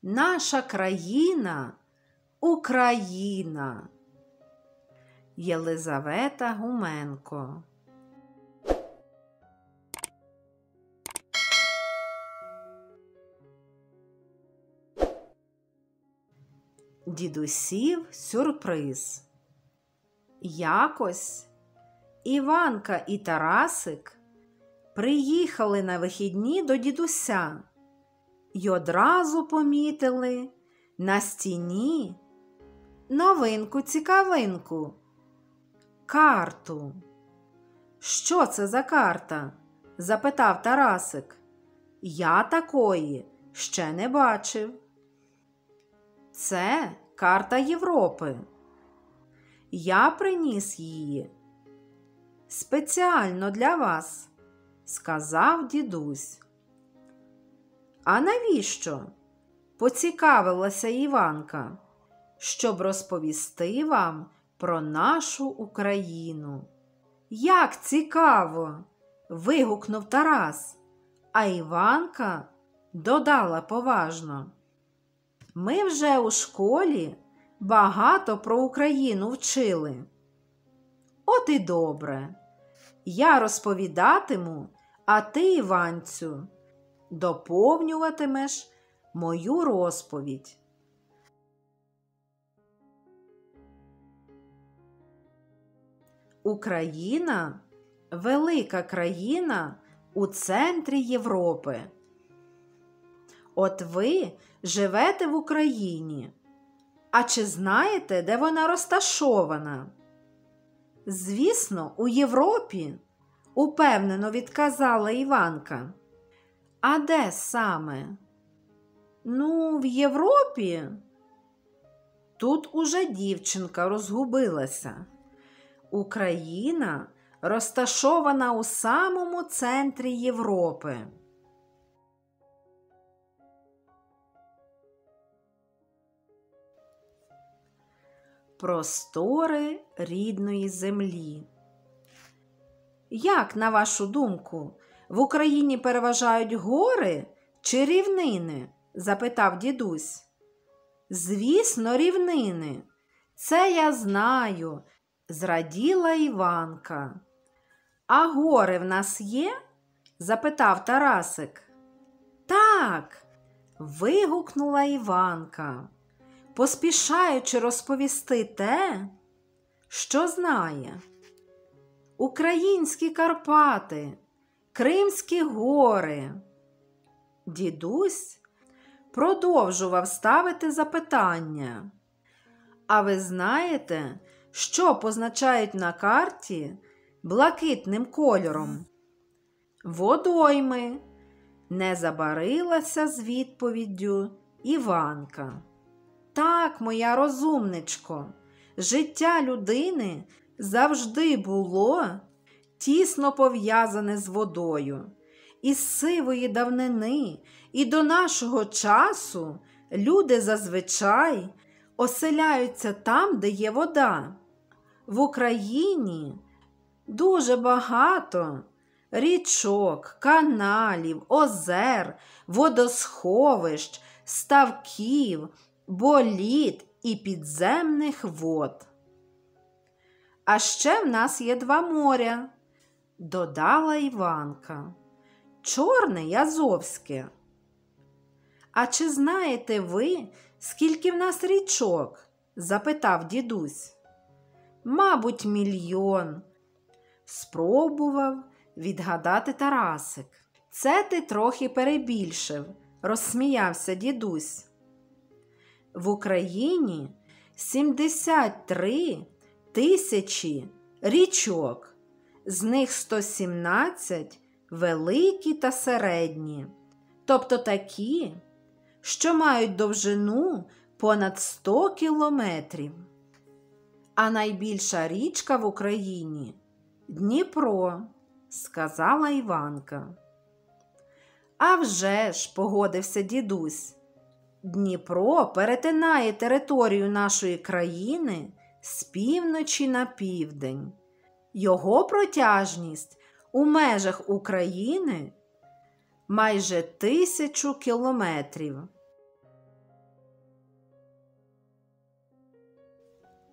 Наша країна – Україна. Єлизавета Гуменко. Дідусів сюрприз. Якось Іванка і Тарасик приїхали на вихідні до дідуся й одразу помітили на стіні новинку-цікавинку – карту. «Що це за карта?» – запитав Тарасик. «Я такої ще не бачив». «Це карта Європи. Я приніс її спеціально для вас», – сказав дідусь. «А навіщо?» – поцікавилася Іванка. «Щоб розповісти вам про нашу Україну». «Як цікаво!» – вигукнув Тарас, а Іванка додала поважно. «Ми вже у школі багато про Україну вчили». «От і добре. Я розповідатиму, а ти, Іванцю, доповнюватимеш мою розповідь». Україна – велика країна у центрі Європи. От ви живете в Україні. А чи знаєте, де вона розташована? «Звісно, у Європі», – упевнено відказала Іванка. «А де саме?» «Ну, в Європі». Тут уже дівчинка розгубилася. Україна розташована у самому центрі Європи. Простори рідної землі. Як, на вашу думку, в Україні переважають гори чи рівнини? Запитав дідусь. Звісно, рівнини. Це я знаю, зраділа Іванка. А гори в нас є? Запитав Тарасик. Так, вигукнула Іванка, поспішаючи розповісти те, що знає. Українські Карпати, Кримські гори. Дідусь продовжував ставити запитання. А ви знаєте, що позначають на карті блакитним кольором? Водойми. Не забарилася з відповіддю Іванка. Так, моя розумничко, життя людини завжди було тісно пов'язане з водою. Із сивої давнини і до нашого часу люди зазвичай оселяються там, де є вода. В Україні дуже багато річок, каналів, озер, водосховищ, ставків, боліт і підземних вод. А ще в нас є 2 моря, додала Іванка. Чорне й Азовське. А чи знаєте ви, скільки в нас річок? Запитав дідусь. Мабуть, 1 мільйон. Спробував відгадати Тарасик. Це ти трохи перебільшив, розсміявся дідусь. В Україні 73 тисячі річок, з них 117 великі та середні, тобто такі, що мають довжину понад 100 кілометрів. А найбільша річка в Україні – Дніпро, сказала Іванка. А вже ж, погодився дідусь, Дніпро перетинає територію нашої країни з півночі на південь. Його протяжність у межах України майже 1000 кілометрів.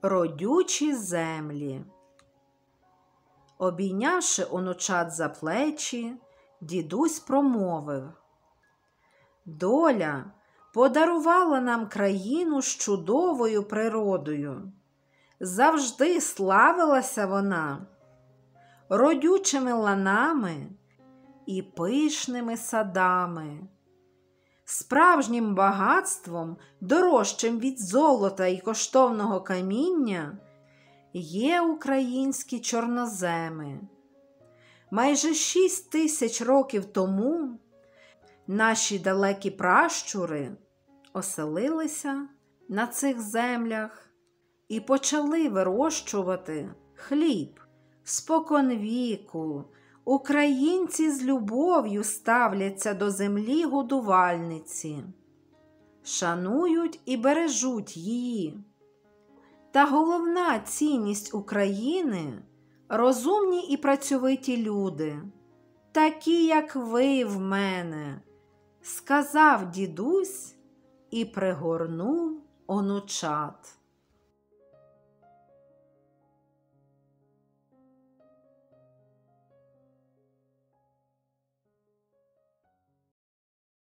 Родючі землі. Обійнявши онучат за плечі, дідусь промовив: «Доля подарувала нам країну з чудовою природою. Завжди славилася вона родючими ланами і пишними садами. Справжнім багатством, дорожчим від золота і коштовного каміння, є українські чорноземи. Майже 6000 років тому наші далекі пращури оселилися на цих землях і почали вирощувати хліб. Споконвіку українці з любов'ю ставляться до землі годувальниці, шанують і бережуть її. Та головна цінність України – розумні і працьовиті люди, такі, як ви в мене», – сказав дідусь і пригорнув онучат.